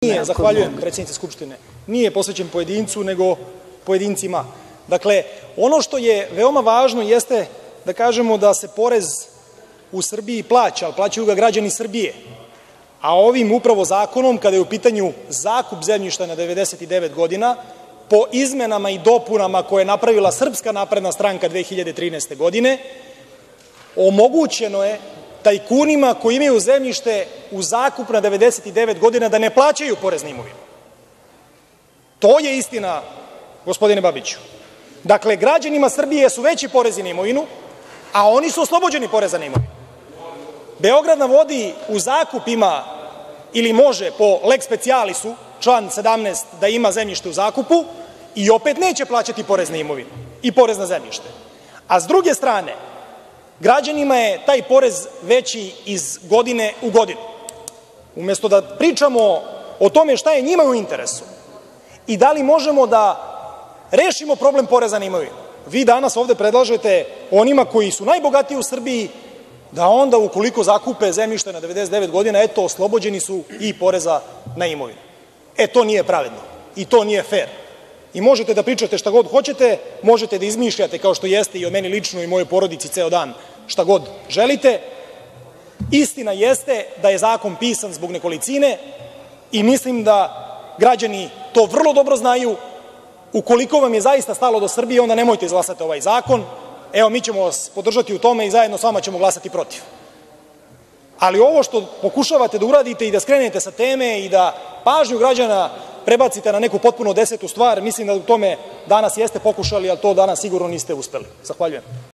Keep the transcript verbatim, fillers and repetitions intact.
Nije, zahvaljujem predsednice Skupštine, nije posvećen pojedincu, nego pojedincima. Dakle, ono što je veoma važno jeste da kažemo da se porez u Srbiji plaća, ali plaćaju ga građani Srbije, a ovim upravo zakonom, kada je u pitanju zakup zemljišta na devedeset devet godina, po izmenama i dopunama koje je napravila Srpska napredna stranka dve hiljade trinaeste godine, omogućeno je tajkunima koji imaju zemljište u zakup na devedeset devet godina da ne plaćaju porez na imovinu. To je istina, gospodine Babiću. Dakle, građanima Srbije su veći porezi na imovinu, a oni su oslobođeni poreza na imovinu. Beograd na vodi u zakup ima ili može po lex specialisu, član sedamnaest, da ima zemljište u zakupu i opet neće plaćati porez na imovinu i porez na zemljište. A s druge strane, građanima je taj porez veći iz godine u godinu. Umesto da pričamo o tome šta je njima u interesu i da li možemo da rešimo problem poreza na imovinu, vi danas ovde predlažete onima koji su najbogatiji u Srbiji da onda ukoliko zakupe zemljište na devedeset devet godina, eto, oslobođeni su i poreza na imovinu. E, to nije pravedno i to nije fer. I možete da pričate šta god hoćete, možete da izmišljate, kao što jeste i o meni lično i mojoj porodici ceo dan, šta god želite. Istina jeste da je zakon pisan zbog nekolicine i mislim da građani to vrlo dobro znaju. Ukoliko vam je zaista stalo do Srbije, onda nemojte izglasati ovaj zakon. Evo, mi ćemo vas podržati u tome i zajedno s vama ćemo glasati protiv. Ali ovo što pokušavate da uradite i da skrenete sa teme i da pažnju građana prebacite na neku potpuno desetu stvar, mislim da u tome danas jeste pokušali, ali to danas sigurno niste uspeli. Zahvaljujem.